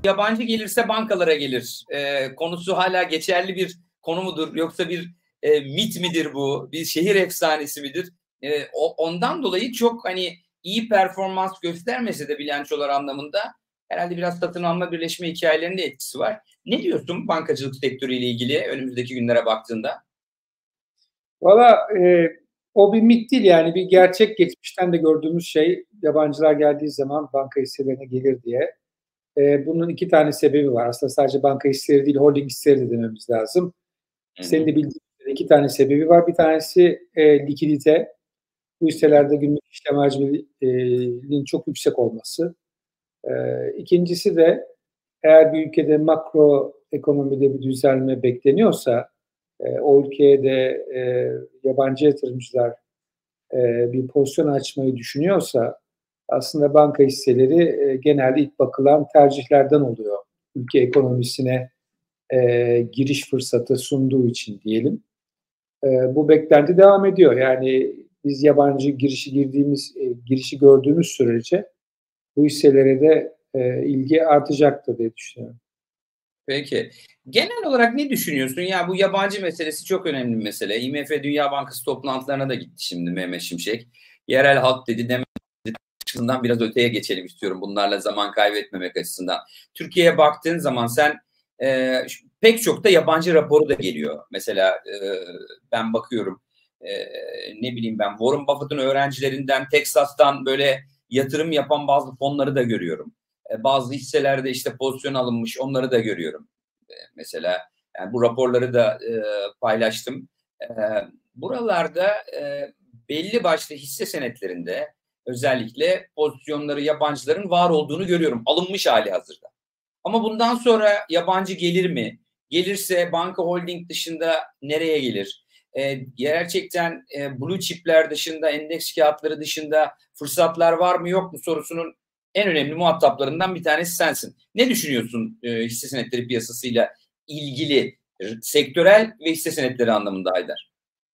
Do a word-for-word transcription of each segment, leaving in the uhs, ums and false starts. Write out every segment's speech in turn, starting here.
Yabancı gelirse bankalara gelir. E, konusu hala geçerli bir konu mudur? Yoksa bir e, mit midir bu? Bir şehir efsanesi midir? E, o, ondan dolayı çok hani iyi performans göstermese de bilançolar anlamında herhalde biraz satın alma birleşme hikayelerinde etkisi var. Ne diyorsun bankacılık sektörüyle ilgili önümüzdeki günlere baktığında? Valla e, o bir mit değil, yani bir gerçek, geçmişten de gördüğümüz şey. Yabancılar geldiği zaman banka hisselerine gelir diye. E, bunun iki tane sebebi var. Aslında sadece banka hisseleri değil, holding hisseleri de dememiz lazım. Hı-hı. Senin de bildiğin iki tane sebebi var. Bir tanesi e, likidite. Bu hisselerde günlük işlem hacminin çok yüksek olması. E, ikincisi de eğer bir ülkede makro ekonomide bir düzelme bekleniyorsa, e, o ülkeye de e, yabancı yatırımcılar e, bir pozisyon açmayı düşünüyorsa, aslında banka hisseleri e, genelde ilk bakılan tercihlerden oluyor. Ülke ekonomisine e, giriş fırsatı sunduğu için diyelim. E, bu beklenti devam ediyor. Yani biz yabancı girişi girdiğimiz e, girişi gördüğümüz sürece bu hisselere de e, ilgi artacaktır diye düşünüyorum. Peki. Genel olarak ne düşünüyorsun? Ya bu yabancı meselesi çok önemli bir mesele. I M F Dünya Bankası toplantılarına da gitti şimdi Mehmet Şimşek. Yerel halk dedi, demedi. Açısından biraz öteye geçelim istiyorum bunlarla zaman kaybetmemek açısından. Türkiye'ye baktığın zaman sen e, pek çok da yabancı raporu da geliyor. Mesela e, ben bakıyorum e, ne bileyim ben Warren Buffett'ın öğrencilerinden Texas'tan böyle yatırım yapan bazı fonları da görüyorum. E, bazı hisselerde işte pozisyon alınmış, onları da görüyorum. E, mesela yani bu raporları da e, paylaştım. E, buralarda e, belli başlı hisse senetlerinde özellikle pozisyonları yabancıların var olduğunu görüyorum. Alınmış hali hazırda. Ama bundan sonra yabancı gelir mi? Gelirse banka holding dışında nereye gelir? E, gerçekten e, blue chipler dışında, endeks kağıtları dışında fırsatlar var mı yok mu sorusunun en önemli muhataplarından bir tanesi sensin. Ne düşünüyorsun e, hisse senetleri piyasasıyla ilgili sektörel ve hisse senetleri anlamında Haydar?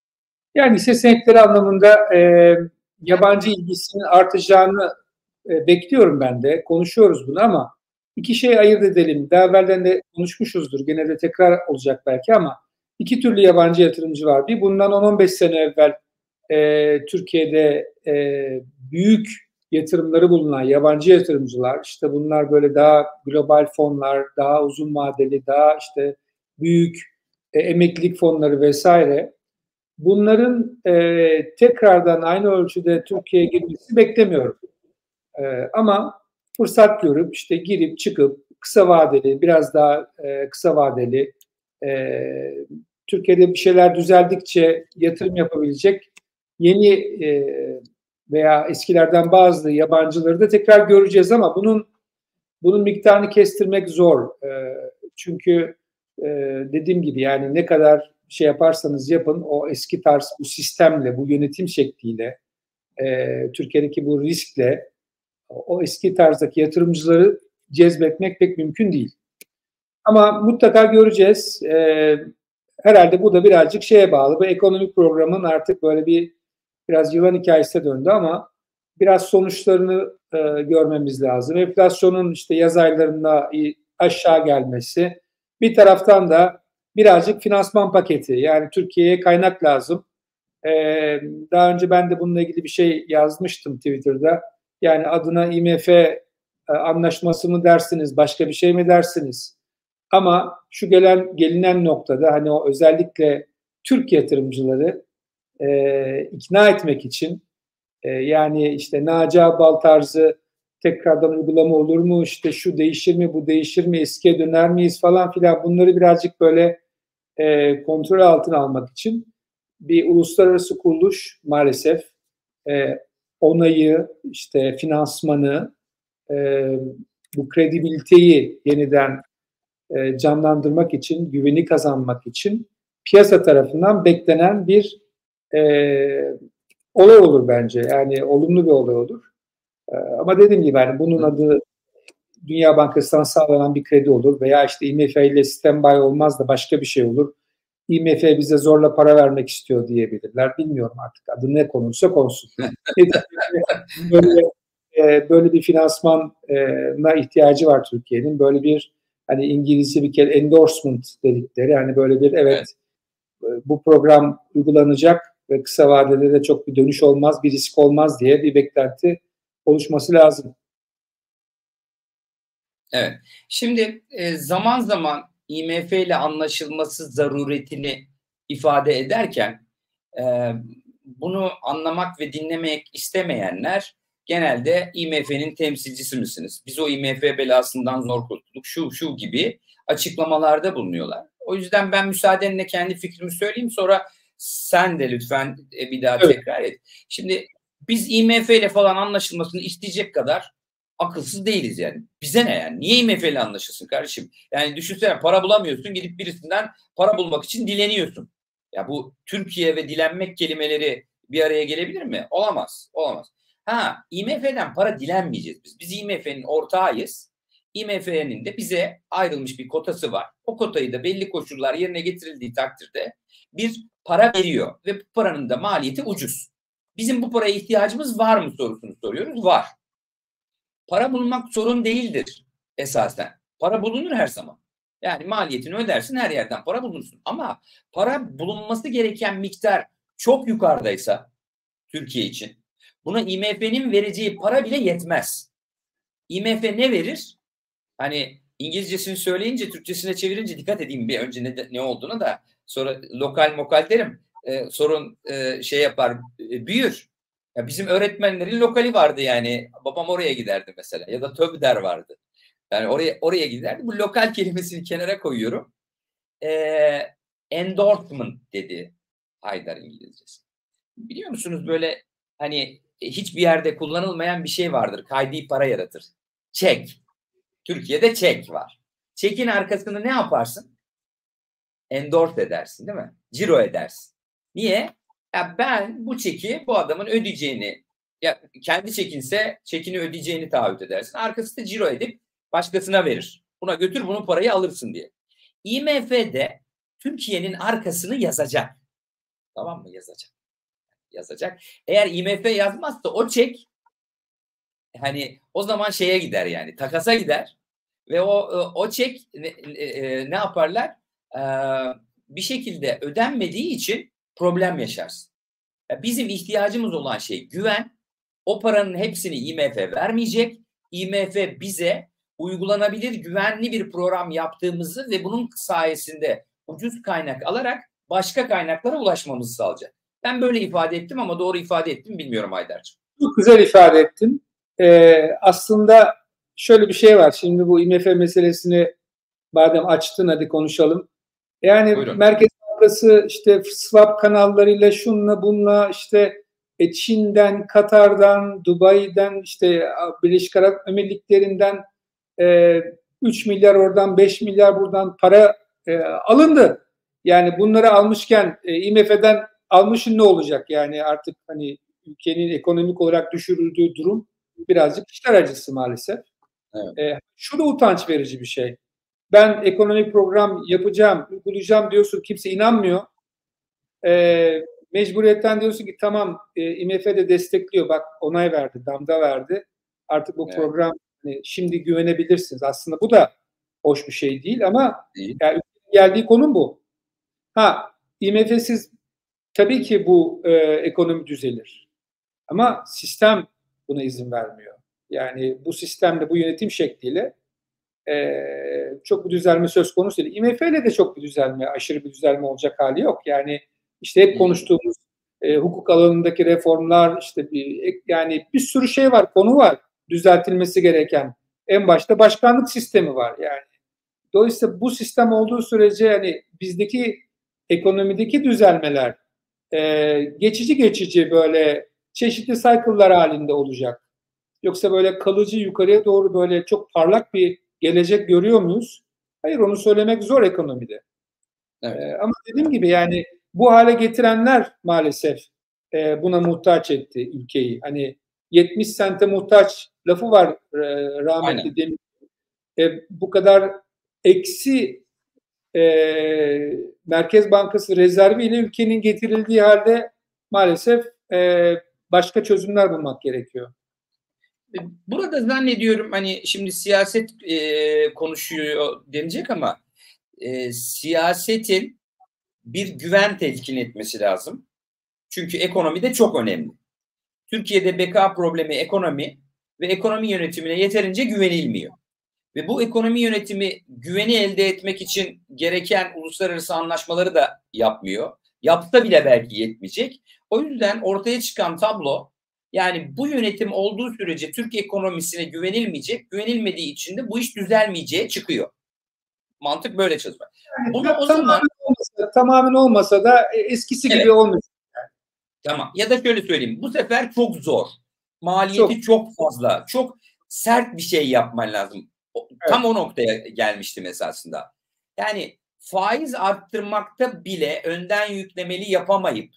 Yani hisse senetleri anlamında e, yabancı ilgisinin artacağını e, bekliyorum ben de. Konuşuyoruz bunu ama iki şey ayırt edelim. Daha evvelden de konuşmuşuzdur. Gene de tekrar olacak belki ama iki türlü yabancı yatırımcı var. Bir, bundan on on beş sene evvel e, Türkiye'de e, büyük yatırımları bulunan yabancı yatırımcılar. İşte bunlar böyle daha global fonlar, daha uzun vadeli, daha işte büyük e, emeklilik fonları vesaire. Bunların e, tekrardan aynı ölçüde Türkiye'ye girmesi beklemiyorum. E, ama fırsat görüp işte girip çıkıp kısa vadeli, biraz daha e, kısa vadeli e, Türkiye'de bir şeyler düzeldikçe yatırım yapabilecek yeni e, veya eskilerden bazı yabancıları da tekrar göreceğiz ama bunun bunun miktarını kestirmek zor. E, çünkü e, dediğim gibi yani ne kadar şey yaparsanız yapın o eski tarz bu sistemle, bu yönetim şekliyle, e, Türkiye'deki bu riskle o eski tarzdaki yatırımcıları cezbetmek pek mümkün değil. Ama mutlaka göreceğiz. E, herhalde bu da birazcık şeye bağlı. Bu ekonomik programın artık böyle bir biraz yılan hikayesine döndü ama biraz sonuçlarını e, görmemiz lazım. Enflasyonun işte yaz aylarında aşağı gelmesi, bir taraftan da birazcık finansman paketi, yani Türkiye'ye kaynak lazım. Ee, daha önce ben de bununla ilgili bir şey yazmıştım Twitter'da. Yani adına I M F e, anlaşması mı dersiniz, başka bir şey mi dersiniz? Ama şu gelen gelinen noktada hani o özellikle Türk yatırımcıları e, ikna etmek için e, yani işte Naci Ağbal tarzı tekrardan uygulama olur mu, işte şu değişir mi, bu değişir mi, eskiye döner miyiz falan filan, bunları birazcık böyle e, kontrol altına almak için bir uluslararası kuruluş maalesef e, onayı, işte finansmanı, e, bu kredibiliteyi yeniden e, canlandırmak için, güveni kazanmak için piyasa tarafından beklenen bir e, olay olur bence. Yani olumlu bir olay olur. E, ama dediğim gibi yani bunun adı Dünya Bankası'ndan sağlanan bir kredi olur veya işte I M F ile standby olmaz da başka bir şey olur. I M F bize zorla para vermek istiyor diyebilirler. Bilmiyorum artık adı ne konulsa konsun. Böyle e, böyle bir finansmana ihtiyacı var Türkiye'nin. Böyle bir hani İngilizce bir kere endorsement dedikleri, hani böyle bir evet, evet. bu program uygulanacak ve kısa vadede de çok bir dönüş olmaz, bir risk olmaz diye bir beklenti oluşması lazım. Evet. Şimdi e, zaman zaman I M F ile anlaşılması zaruretini ifade ederken e, bunu anlamak ve dinlemek istemeyenler genelde I M F'nin temsilcisi misiniz? Biz o I M F belasından zor kurtulduk. Şu şu gibi açıklamalarda bulunuyorlar. O yüzden ben müsaadenle kendi fikrimi söyleyeyim, sonra sen de lütfen e, bir daha evet. tekrar et. Şimdi biz I M F ile falan anlaşılmasını isteyecek kadar akılsız değiliz yani. Bize ne yani? Niye I M F ile anlaşılsın kardeşim? Yani düşünsene, para bulamıyorsun, gidip birisinden para bulmak için dileniyorsun. Ya bu Türkiye ve dilenmek kelimeleri bir araya gelebilir mi? Olamaz. Olamaz. Ha, I M F'den para dilenmeyeceğiz biz. Biz I M F'nin ortağıyız. I M F'nin de bize ayrılmış bir kotası var. O kotayı da belli koşullar yerine getirildiği takdirde bir para veriyor ve bu paranın da maliyeti ucuz. Bizim bu paraya ihtiyacımız var mı sorusunu soruyoruz. Var. Para bulmak sorun değildir esasen. Para bulunur her zaman. Yani maliyetini ödersin, her yerden para bulunsun. Ama para bulunması gereken miktar çok yukarıdaysa Türkiye için, buna I M F'nin vereceği para bile yetmez. I M F ne verir? Hani İngilizcesini söyleyince Türkçesine çevirince dikkat edeyim bir önce ne, ne olduğunu da, sonra lokal mokal derim. Ee, sorun e, şey yapar, e, büyür. Ya bizim öğretmenlerin lokali vardı yani. Babam oraya giderdi mesela. Ya da TÖBDER vardı. Yani oraya oraya giderdi. Bu lokal kelimesini kenara koyuyorum. Ee, endorsement dedi Haydar İngilizcesi. Biliyor musunuz, böyle hani hiçbir yerde kullanılmayan bir şey vardır. Kaydi para yaratır. Çek. Türkiye'de çek var. Çekin arkasını ne yaparsın? Endorse edersin, değil mi? Ciro edersin. Niye? Ya ben bu çeki bu adamın ödeyeceğini, ya kendi çekinse çekini ödeyeceğini taahhüt edersin. Arkası da ciro edip başkasına verir. Buna götür, bunun parayı alırsın diye. I M F'de Türkiye'nin arkasını yazacak. Tamam mı? Yazacak. Yazacak. Eğer I M F yazmazsa o çek, hani o zaman şeye gider, yani takasa gider ve o o çek ne, ne yaparlar? Ee, bir şekilde ödenmediği için problem yaşarsın. Bizim ihtiyacımız olan şey güven. O paranın hepsini I M F vermeyecek. I M F bize uygulanabilir, güvenli bir program yaptığımızı ve bunun sayesinde ucuz kaynak alarak başka kaynaklara ulaşmamızı sağlayacak. Ben böyle ifade ettim ama doğru ifade ettim bilmiyorum Haydar'cığım. Çok güzel ifade ettin. Ee, aslında şöyle bir şey var. Şimdi bu I M F meselesini madem açtın, hadi konuşalım. Yani Buyurun. Merkez Bankası işte swap kanallarıyla şunla bunla işte e, Çin'den, Katar'dan, Dubai'den, işte Birleşik Arap Emirlikleri'nden e, üç milyar oradan, beş milyar buradan para e, alındı. Yani bunları almışken e, I M F'den almışın ne olacak? Yani artık hani ülkenin ekonomik olarak düşürüldüğü durum birazcık işler acısı maalesef. Evet. E, şu da utanç verici bir şey. Ben ekonomik program yapacağım, uygulayacağım diyorsun, kimse inanmıyor. E, mecburiyetten diyorsun ki tamam, e, I M F de destekliyor, bak onay verdi, damga verdi. Artık bu evet. program hani, şimdi güvenebilirsiniz. Aslında bu da hoş bir şey değil ama yani, geldiği konum bu. Ha, I M F'siz tabii ki bu e, ekonomi düzelir. Ama sistem buna izin vermiyor. Yani bu sistemle, bu yönetim şekliyle e, çok bir düzelme söz konusu değil. I M F ile de çok bir düzelme, aşırı bir düzelme olacak hali yok. Yani işte hep konuştuğumuz e, hukuk alanındaki reformlar, işte bir yani bir sürü şey var, konu var düzeltilmesi gereken. En başta başkanlık sistemi var yani. Dolayısıyla bu sistem olduğu sürece yani bizdeki ekonomideki düzelmeler e, geçici geçici böyle çeşitli cycle'lar halinde olacak. Yoksa böyle kalıcı yukarıya doğru böyle çok parlak bir gelecek görüyor muyuz? Hayır, onu söylemek zor ekonomide. Evet. Ee, ama dediğim gibi yani bu hale getirenler maalesef e, buna muhtaç etti ülkeyi. Hani yetmiş sente muhtaç lafı var e, rahmetli Demir. E, bu kadar eksi e, Merkez Bankası rezerviyle ülkenin getirildiği halde maalesef e, başka çözümler bulmak gerekiyor. Burada zannediyorum hani şimdi siyaset e, konuşuyor denilecek ama e, siyasetin bir güven telkin etmesi lazım. Çünkü ekonomi de çok önemli. Türkiye'de beka problemi ekonomi ve ekonomi yönetimine yeterince güvenilmiyor. Ve bu ekonomi yönetimi güveni elde etmek için gereken uluslararası anlaşmaları da yapmıyor. Yapsa bile belki yetmeyecek. O yüzden ortaya çıkan tablo, yani bu yönetim olduğu sürece Türk ekonomisine güvenilmeyecek, güvenilmediği için de bu iş düzelmeyeceği çıkıyor. Mantık böyle çalışıyor. Yani Bunu o tamamen zaman olmasa, tamamen olmasa da eskisi evet, gibi olmuyor. tamam. Ya da şöyle söyleyeyim. Bu sefer çok zor. Maliyeti çok, çok fazla. Çok sert bir şey yapman lazım. Tam evet, o noktaya gelmiştim esasında. Yani faiz arttırmakta bile önden yüklemeli yapamayıp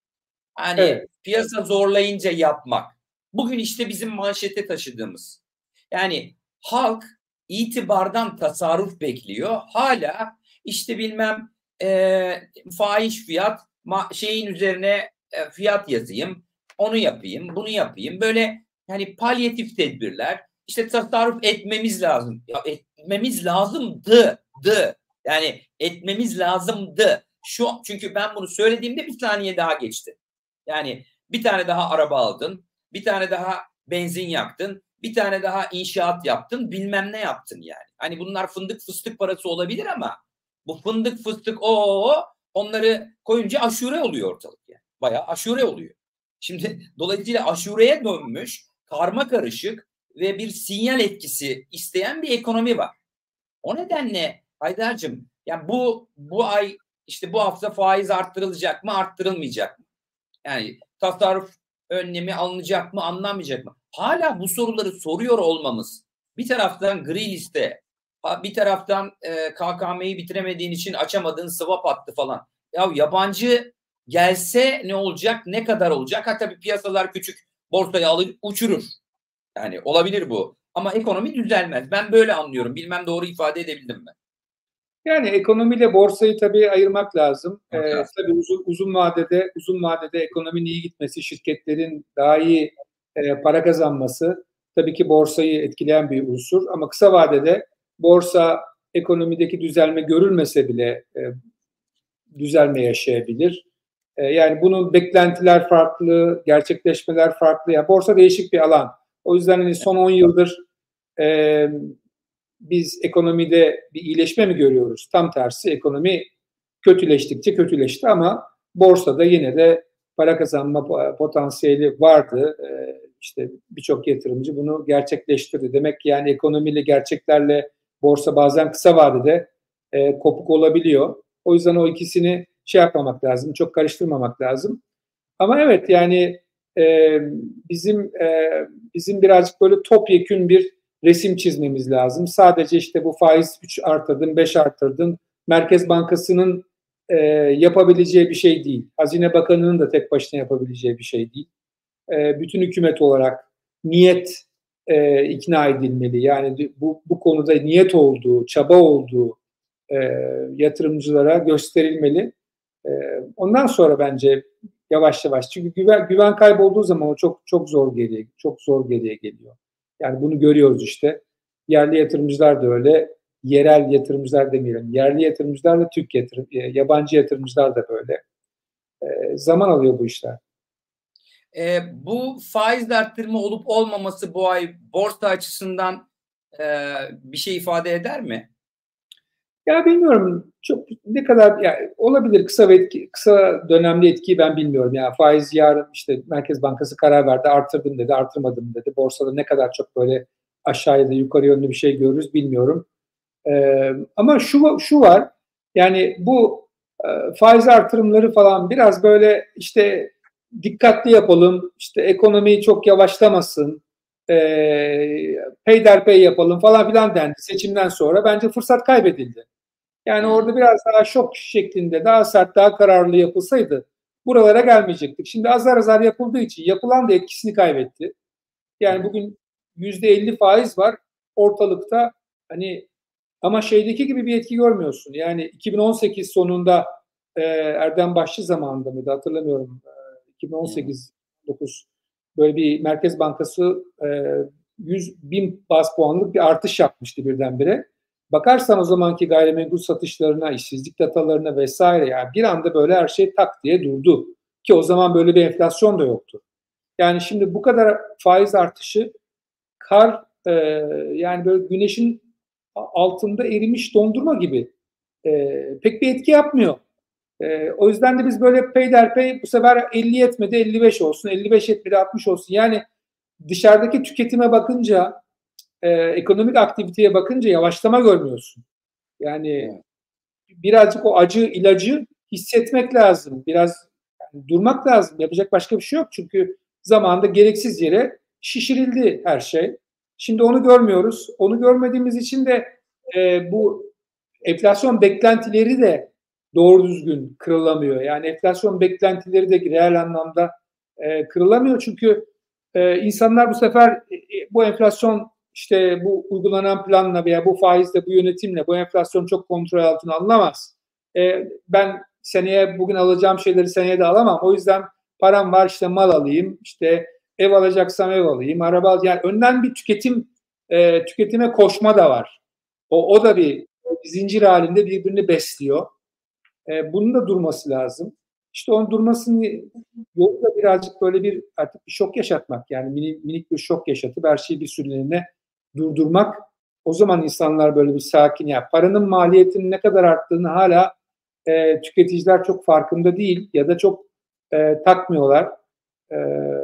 hani evet, piyasa zorlayınca yapmak. Bugün işte bizim manşete taşıdığımız. Yani halk itibardan tasarruf bekliyor. Hala işte bilmem e, fahiş fiyat şeyin üzerine e, fiyat yazayım. Onu yapayım, bunu yapayım. Böyle yani palyatif tedbirler. İşte tasarruf etmemiz lazım. Ya etmemiz lazımdı. Dı. Yani etmemiz lazımdı. Şu çünkü ben bunu söylediğimde bir saniye daha geçti. Yani bir tane daha araba aldın, bir tane daha benzin yaktın, bir tane daha inşaat yaptın, bilmem ne yaptın yani. Hani bunlar fındık fıstık parası olabilir ama bu fındık fıstık o onları koyunca aşure oluyor ortalık yani. Bayağı aşure oluyor. Şimdi dolayısıyla aşureye dönmüş, karma karışık ve bir sinyal etkisi isteyen bir ekonomi var. O nedenle Haydar'cığım yani bu bu ay işte bu hafta faiz arttırılacak mı, arttırılmayacak mı? Yani tasarruf önlemi alınacak mı, alınmayacak mı? Hala bu soruları soruyor olmamız, bir taraftan gri liste, bir taraftan e, K K M'yi bitiremediğin için açamadığın swap hattı falan. Ya yabancı gelse ne olacak, ne kadar olacak? Ha tabii piyasalar küçük, borsayı alır uçurur. Yani olabilir bu. Ama ekonomi düzelmez. Ben böyle anlıyorum. Bilmem doğru ifade edebildim mi? Yani ekonomiyle borsayı tabii ayırmak lazım. Ee, tabii uzun, uzun vadede uzun vadede ekonominin iyi gitmesi, şirketlerin daha iyi e, para kazanması tabii ki borsayı etkileyen bir unsur. Ama kısa vadede borsa ekonomideki düzelme görülmese bile e, düzelme yaşayabilir. E, yani bunun beklentiler farklı, gerçekleşmeler farklı. Yani borsa değişik bir alan. O yüzden hani son on yıldır e, biz ekonomide bir iyileşme mi görüyoruz? Tam tersi, ekonomi kötüleştikçe kötüleşti ama borsada yine de para kazanma potansiyeli vardı. Ee, işte birçok yatırımcı bunu gerçekleştirdi. Demek ki yani ekonomiyle, gerçeklerle borsa bazen kısa vadede e, kopuk olabiliyor. O yüzden o ikisini şey yapmamak lazım, çok karıştırmamak lazım. Ama evet yani e, bizim e, bizim birazcık böyle topyekün bir resim çizmemiz lazım. Sadece işte bu faiz üç artırdın, beş artırdın. Merkez Bankası'nın e, yapabileceği bir şey değil. Hazine Bakanı'nın da tek başına yapabileceği bir şey değil. E, bütün hükümet olarak niyet e, ikna edilmeli. Yani bu, bu konuda niyet olduğu, çaba olduğu e, yatırımcılara gösterilmeli. E, ondan sonra bence yavaş yavaş. Çünkü güven, güven kaybolduğu zaman o çok çok zor geriye, çok zor geriye geliyor. Yani bunu görüyoruz işte. Yerli yatırımcılar da öyle, yerel yatırımcılar demeyelim. Yerli yatırımcılar da Türk yatırım, yabancı yatırımcılar da böyle. E, zaman alıyor bu işler. E, bu faiz arttırma olup olmaması bu ay borsa açısından e, bir şey ifade eder mi? Ya bilmiyorum çok ne kadar yani olabilir kısa ve etki, kısa dönemli etkiyi ben bilmiyorum. Yani faiz yarın işte Merkez Bankası karar verdi, artırdım dedi, artırmadım dedi. Borsada ne kadar çok böyle aşağı ya da yukarı yönlü bir şey görürüz bilmiyorum. Ee, ama şu şu var. Yani bu e, faiz artırımları falan biraz böyle işte dikkatli yapalım. İşte ekonomiyi çok yavaşlamasın. E, peyderpey yapalım falan filan dendi seçimden sonra. Bence fırsat kaybedildi. Yani orada biraz daha şok şeklinde, daha sert, daha kararlı yapılsaydı buralara gelmeyecektik. Şimdi azar azar yapıldığı için yapılan da etkisini kaybetti. Yani bugün yüzde elli faiz var ortalıkta. Hani ama şeydeki gibi bir etki görmüyorsun. Yani iki bin on sekiz sonunda e, Erdem Başçı zamanında mıydı hatırlamıyorum. E, iki bin on sekiz dokuz böyle bir Merkez Bankası e, yüz bin baz puanlık bir artış yapmıştı birdenbire. Bakarsan o zamanki gayrimenkul satışlarına, işsizlik datalarına vesaire, yani bir anda böyle her şey tak diye durdu. Ki o zaman böyle bir enflasyon da yoktu. Yani şimdi bu kadar faiz artışı kar e, yani böyle güneşin altında erimiş dondurma gibi e, pek bir etki yapmıyor. E, o yüzden de biz böyle peyderpey bu sefer elli yetmedi elli beş olsun, elli beş yetmedi altmış olsun. Yani dışarıdaki tüketime bakınca, e, ekonomik aktiviteye bakınca yavaşlama görmüyorsun. Yani birazcık o acı ilacı hissetmek lazım. Biraz yani durmak lazım. Yapacak başka bir şey yok. Çünkü zamanında gereksiz yere şişirildi her şey. Şimdi onu görmüyoruz. Onu görmediğimiz için de e, bu enflasyon beklentileri de doğru düzgün kırılamıyor. Yani enflasyon beklentileri de reel anlamda e, kırılamıyor. Çünkü e, insanlar bu sefer e, bu enflasyon işte bu uygulanan planla veya bu faizle, bu yönetimle bu enflasyon çok kontrol altına alınamaz. E, ben seneye bugün alacağım şeyleri seneye de alamam. O yüzden param var, işte mal alayım, işte ev alacaksam ev alayım, araba alayım. Yani önden bir tüketim, e, tüketime koşma da var. O, o da bir zincir halinde birbirini besliyor. E, bunun da durması lazım. İşte onun durmasının yolu da birazcık böyle bir artık bir şok yaşatmak. Yani minik, minik bir şok yaşatıp her şeyi bir süreliğine durdurmak. O zaman insanlar böyle bir sakin, ya paranın maliyetinin ne kadar arttığını hala e, tüketiciler çok farkında değil ya da çok e, takmıyorlar. E,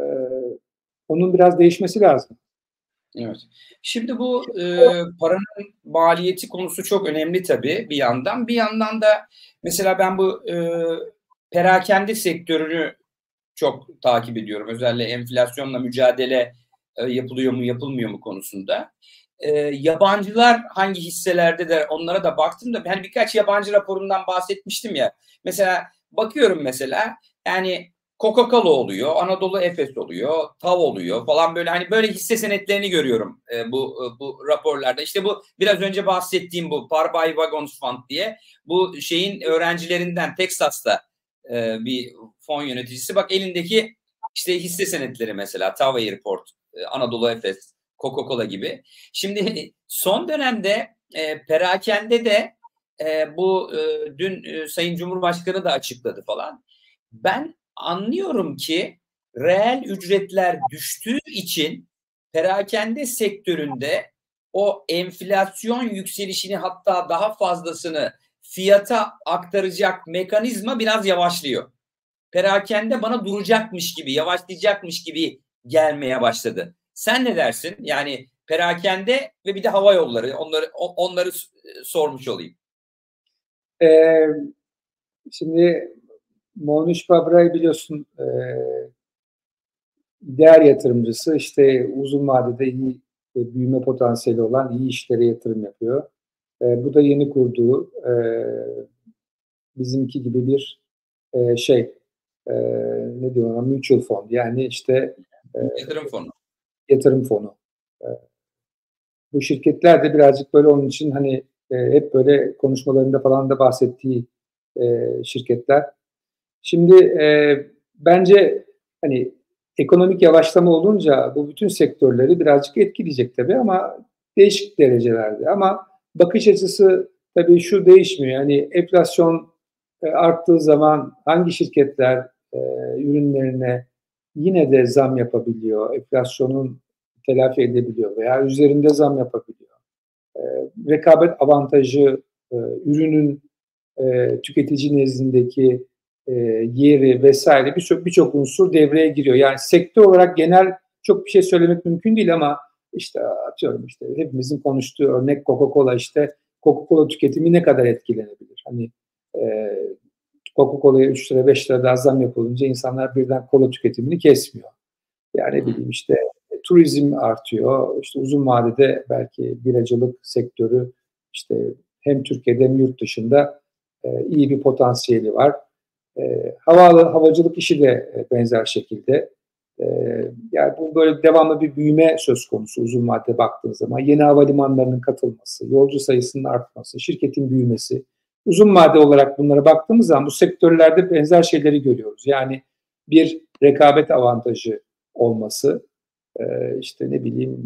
onun biraz değişmesi lazım. Evet. Şimdi bu e, paranın maliyeti konusu çok önemli tabii bir yandan. Bir yandan da mesela ben bu e, perakende sektörünü çok takip ediyorum. Özellikle enflasyonla mücadele e, yapılıyor mu yapılmıyor mu konusunda. E, yabancılar hangi hisselerde de onlara da baktım da hani birkaç yabancı raporundan bahsetmiştim ya. Mesela bakıyorum mesela yani Coca-Cola oluyor, Anadolu Efes oluyor, TAV oluyor falan böyle hani böyle hisse senetlerini görüyorum e, bu e, bu raporlarda. İşte bu biraz önce bahsettiğim bu Parbuy Wagons Fund diye bu şeyin öğrencilerinden Texas'ta e, bir fon yöneticisi. Bak elindeki işte hisse senetleri mesela TAV Airport, e, Anadolu Efes, Coca-Cola gibi. Şimdi son dönemde e, perakende de e, bu e, dün e, Sayın Cumhurbaşkanı da açıkladı falan. Ben anlıyorum ki reel ücretler düştüğü için perakende sektöründe o enflasyon yükselişini hatta daha fazlasını fiyata aktaracak mekanizma biraz yavaşlıyor. Perakende bana duracakmış gibi, yavaşlayacakmış gibi gelmeye başladı. Sen ne dersin? Yani perakende ve bir de hava yolları, onları onları sormuş olayım. Ee, şimdi Mohnish Pabra'yı biliyorsun, e, değer yatırımcısı, işte uzun vadede iyi e, büyüme potansiyeli olan iyi işlere yatırım yapıyor. E, bu da yeni kurduğu e, bizimki gibi bir e, şey e, ne diyor ona, mutual fund, yani işte e, yatırım fonu. Yatırım fonu. E, bu şirketler de birazcık böyle onun için hani e, hep böyle konuşmalarında falan da bahsettiği e, şirketler. Şimdi e, bence hani ekonomik yavaşlama olunca bu bütün sektörleri birazcık etkileyecek tabii ama değişik derecelerde. Ama bakış açısı tabii şu değişmiyor. Yani enflasyon e, arttığı zaman hangi şirketler e, ürünlerine yine de zam yapabiliyor, enflasyonun telafi edebiliyor veya üzerinde zam yapabiliyor. E, rekabet avantajı, e, ürünün e, tüketici nezdindeki e, yeri vesaire birçok birçok unsur devreye giriyor. Yani sektör olarak genel çok bir şey söylemek mümkün değil ama işte atıyorum işte hepimizin konuştuğu örnek Coca-Cola, işte Coca-Cola tüketimi ne kadar etkilenebilir? Hani e, Coca-Cola'ya üç lira beş lira daha zam yapılınca insanlar birden kola tüketimini kesmiyor. Yani ne bileyim işte e, turizm artıyor. İşte uzun vadede belki biracılık sektörü işte hem Türkiye'de hem yurt dışında e, iyi bir potansiyeli var. E, havalı havacılık işi de e, benzer şekilde. E, yani bu böyle devamlı bir büyüme söz konusu uzun vadede baktığınız zaman. Yeni havalimanlarının katılması, yolcu sayısının artması, şirketin büyümesi. Uzun vade olarak bunlara baktığımız zaman bu sektörlerde benzer şeyleri görüyoruz. Yani bir rekabet avantajı olması, e, işte ne bileyim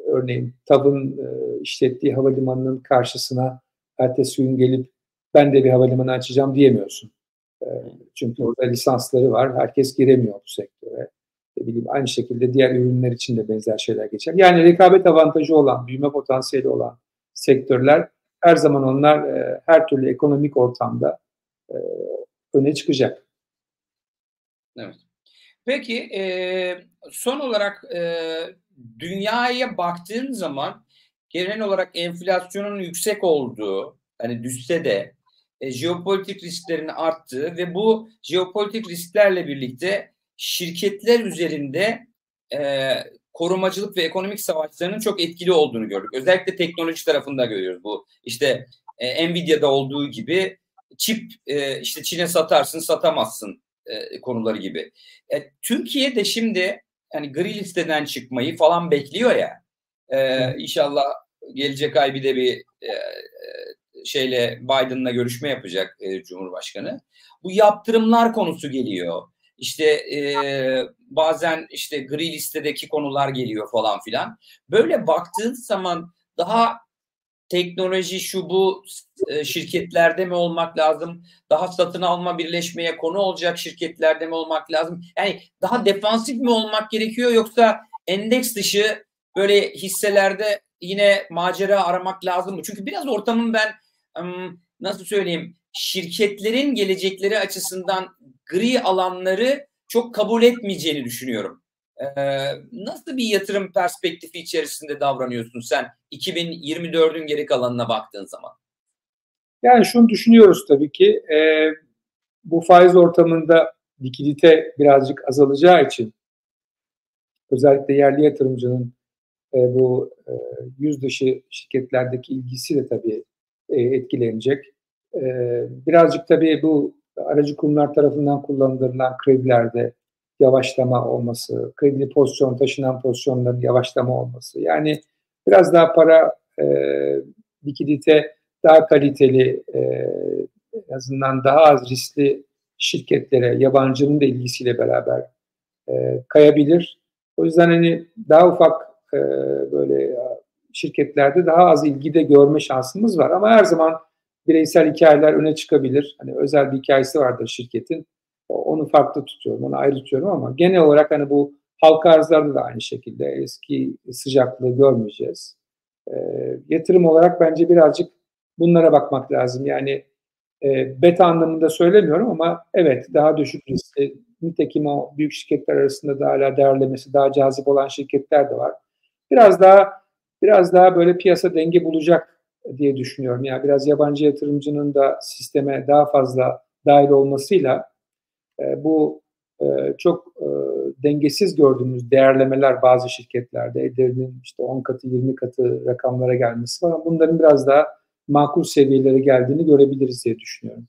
örneğin TAV'ın e, işlettiği havalimanının karşısına ertesi gün gelip ben de bir havalimanı açacağım diyemiyorsun. E, çünkü orada lisansları var. Herkes giremiyor bu sektöre. Ne bileyim, aynı şekilde diğer ürünler için de benzer şeyler geçer. Yani rekabet avantajı olan, büyüme potansiyeli olan sektörler her zaman onlar e, her türlü ekonomik ortamda e, öne çıkacak. Evet. Peki e, son olarak e, dünyaya baktığın zaman genel olarak enflasyonun yüksek olduğu, hani düşse de e, jeopolitik risklerin arttığı ve bu jeopolitik risklerle birlikte şirketler üzerinde e, korumacılık ve ekonomik savaşlarının çok etkili olduğunu gördük. Özellikle teknoloji tarafında görüyoruz bu. İşte e, Nvidia'da olduğu gibi çip e, işte Çin'e satarsın satamazsın e, konuları gibi. E, Türkiye'de şimdi hani gri listeden çıkmayı falan bekliyor ya. E, inşallah gelecek ay bir de bir e, şeyle Biden'la görüşme yapacak e, Cumhurbaşkanı. Bu yaptırımlar konusu geliyor. İşte e, bazen işte gri listedeki konular geliyor falan filan. Böyle baktığın zaman daha teknoloji şu bu e, şirketlerde mi olmak lazım? Daha satın alma birleşmeye konu olacak şirketlerde mi olmak lazım? Yani daha defansif mi olmak gerekiyor yoksa endeks dışı böyle hisselerde yine macera aramak lazım mı? Çünkü biraz ortamın ben nasıl söyleyeyim, şirketlerin gelecekleri açısından gri alanları çok kabul etmeyeceğini düşünüyorum. Ee, nasıl bir yatırım perspektifi içerisinde davranıyorsun sen iki bin yirmi dördün geri kalanına baktığın zaman? Yani şunu düşünüyoruz tabii ki, e, bu faiz ortamında likidite birazcık azalacağı için özellikle yerli yatırımcının e, bu e, yüz dışı şirketlerdeki ilgisi de tabii e, etkilenecek. E, birazcık tabii bu aracı kurumlar tarafından kullanılan kredilerde yavaşlama olması, kredi pozisyon taşınan pozisyonların yavaşlama olması. Yani biraz daha para, e, likidite daha kaliteli, e, en azından daha az riskli şirketlere, yabancının da ilgisiyle beraber e, kayabilir. O yüzden hani daha ufak e, böyle şirketlerde daha az ilgi de görme şansımız var. Ama her zaman bireysel hikayeler öne çıkabilir. Hani özel bir hikayesi vardır şirketin. Onu farklı tutuyorum, onu ayrı tutuyorum ama genel olarak hani bu halka arzlarda da aynı şekilde eski sıcaklığı görmeyeceğiz. E, yatırım olarak bence birazcık bunlara bakmak lazım. Yani e, beta anlamında söylemiyorum ama evet daha düşük riskli. Nitekim o büyük şirketler arasında da hala değerlemesi daha cazip olan şirketler de var. Biraz daha biraz daha böyle piyasa denge bulacak diye düşünüyorum. Yani biraz yabancı yatırımcının da sisteme daha fazla dahil olmasıyla e, bu e, çok e, dengesiz gördüğümüz değerlemeler bazı şirketlerde ederinin işte on katı yirmi katı rakamlara gelmesi var. Bunların biraz daha makul seviyelere geldiğini görebiliriz diye düşünüyorum.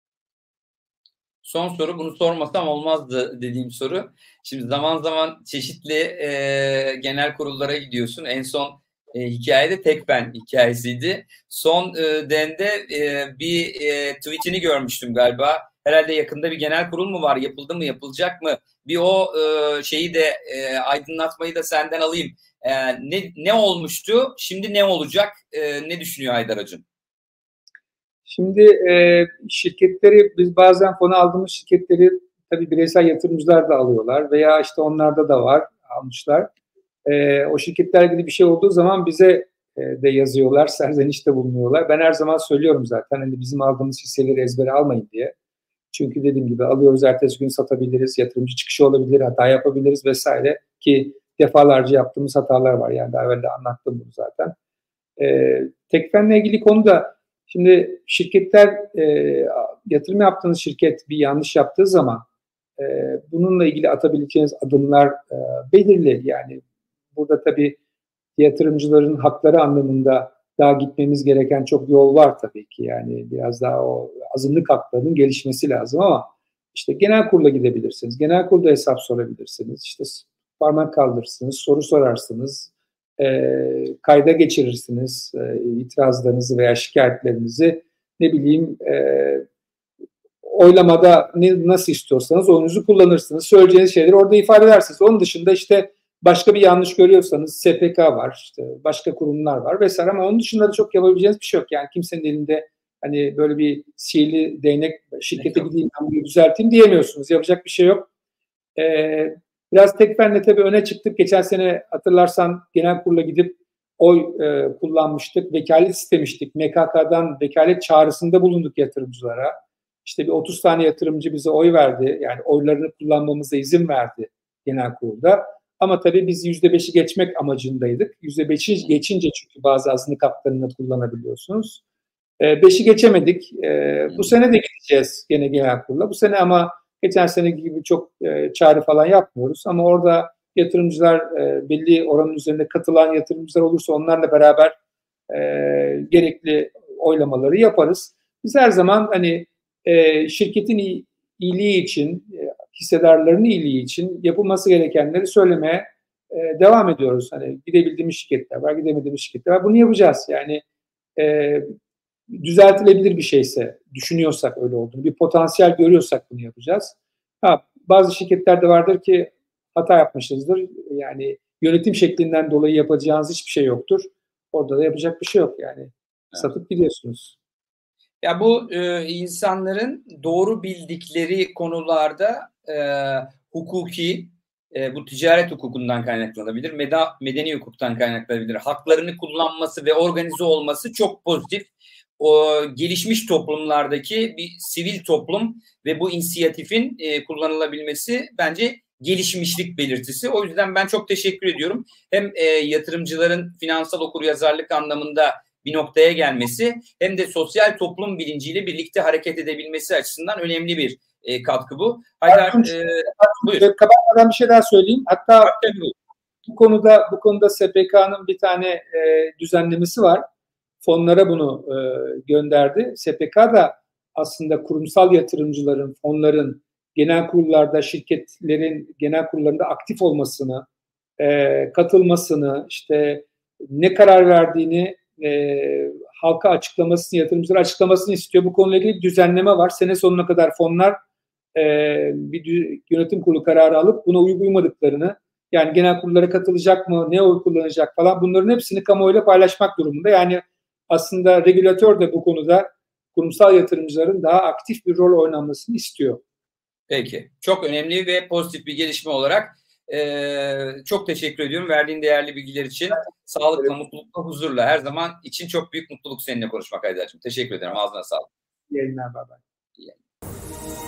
Son soru, bunu sormasam olmazdı dediğim soru. Şimdi zaman zaman çeşitli e, genel kurullara gidiyorsun. En son e, hikayede Tekfen hikayesiydi. Son e, dende e, bir e, tweetini görmüştüm galiba. Herhalde yakında bir genel kurul mu var? Yapıldı mı? Yapılacak mı? Bir o e, şeyi de e, aydınlatmayı da senden alayım. E, ne, ne olmuştu? Şimdi ne olacak? E, ne düşünüyor Haydar Acun? Şimdi e, şirketleri biz bazen fona aldığımız şirketleri tabii bireysel yatırımcılar da alıyorlar veya işte onlarda da var almışlar. E, o şirketler ilgili bir şey olduğu zaman bize e, de yazıyorlar, serzenişte bulunuyorlar. Ben her zaman söylüyorum zaten hani bizim aldığımız hisseleri ezbere almayın diye. Çünkü dediğim gibi alıyoruz, ertesi gün satabiliriz, yatırımcı çıkışı olabilir, hata yapabiliriz vesaire ki defalarca yaptığımız hatalar var. Yani daha evvel de anlattım bunu zaten. E, Tekfen'le ilgili konu da şimdi şirketler, e, yatırım yaptığınız şirket bir yanlış yaptığı zaman e, bununla ilgili atabileceğiniz adımlar e, belirli. Yani burada tabii yatırımcıların hakları anlamında daha gitmemiz gereken çok yol var tabii ki. Yani biraz daha o azınlık haklarının gelişmesi lazım ama işte genel kurula gidebilirsiniz. Genel kurulda hesap sorabilirsiniz. İşte parmak kaldırırsınız, soru sorarsınız. E, kayda geçirirsiniz e, itirazlarınızı veya şikayetlerinizi, ne bileyim e, oylamada ne, nasıl istiyorsanız oyunuzu kullanırsınız. Söyleyeceğiniz şeyleri orada ifade edersiniz. Onun dışında işte Başka bir yanlış görüyorsanız S P K var, işte başka kurumlar var vesaire ama onun dışında da çok yapabileceğiniz bir şey yok. Yani kimsenin elinde hani böyle bir sihirli değnek şirkete gideyim ben bunu düzelteyim diyemiyorsunuz. Yapacak bir şey yok. Ee, biraz Tekfen'le tabii öne çıktık. Geçen sene hatırlarsan genel kurula gidip oy e, kullanmıştık. Vekalet istemiştik. M K K'dan vekalet çağrısında bulunduk yatırımcılara. İşte bir otuz tane yatırımcı bize oy verdi. Yani oylarını kullanmamıza izin verdi genel kurulda. Ama tabii biz yüzde beşi geçmek amacındaydık. yüzde beşi geçince çünkü bazı azınlık haklarını kullanabiliyorsunuz. beşi geçemedik. E, bu sene de gideceğiz gene genel kurula. Bu sene ama geçen sene gibi çok e, çağrı falan yapmıyoruz. Ama orada yatırımcılar e, belli oranın üzerinde katılan yatırımcılar olursa onlarla beraber e, gerekli oylamaları yaparız. Biz her zaman hani e, şirketin iyiliği için, e, hissedarların iyiliği için yapılması gerekenleri söylemeye e, devam ediyoruz. Hani gidebildiğimiz şirketler var, gidemediğimiz şirketler var. Bunu yapacağız. Yani e, düzeltilebilir bir şeyse, düşünüyorsak öyle olduğunu, bir potansiyel görüyorsak bunu yapacağız. Ha, bazı şirketlerde vardır ki hata yapmışızdır. Yani yönetim şeklinden dolayı yapacağınız hiçbir şey yoktur. Orada da yapacak bir şey yok yani. Evet. Satıp gidiyorsunuz. Ya bu e, insanların doğru bildikleri konularda e, hukuki, e, bu ticaret hukukundan kaynaklanabilir, meda, medeni hukuktan kaynaklanabilir. Haklarını kullanması ve organize olması çok pozitif. O gelişmiş toplumlardaki bir sivil toplum ve bu inisiyatifin e, kullanılabilmesi bence gelişmişlik belirtisi. O yüzden ben çok teşekkür ediyorum. Hem e, yatırımcıların finansal okuryazarlık anlamında bir noktaya gelmesi hem de sosyal toplum bilinciyle birlikte hareket edebilmesi açısından önemli bir e, katkı bu. Haydar, e, buyur. Kapatmadan bir şey daha söyleyeyim. Hatta bu konuda bu konuda S P K'nın bir tane e, düzenlemesi var. Fonlara bunu e, gönderdi. S P K da aslında kurumsal yatırımcıların, fonların genel kurullarda, şirketlerin genel kurullarında aktif olmasını, e, katılmasını, işte ne karar verdiğini e, halka açıklamasını, yatırımcılara açıklamasını istiyor. Bu konuyla ilgili bir düzenleme var. Sene sonuna kadar fonlar e, bir yönetim kurulu kararı alıp buna uyup uymadıklarını, yani genel kurullara katılacak mı, ne oy kullanacak falan, bunların hepsini kamuoyuyla paylaşmak durumunda. Yani aslında regülatör de bu konuda kurumsal yatırımcıların daha aktif bir rol oynanmasını istiyor. Peki. Çok önemli ve pozitif bir gelişme olarak e, çok teşekkür ediyorum verdiğin değerli bilgiler için. Sağlıkla, mutlulukla, huzurla. Her zaman için çok büyük mutluluk seninle konuşmak Haydar'cığım. Teşekkür ederim. Ağzına sağlık. İyi yayınlar. Bye bye.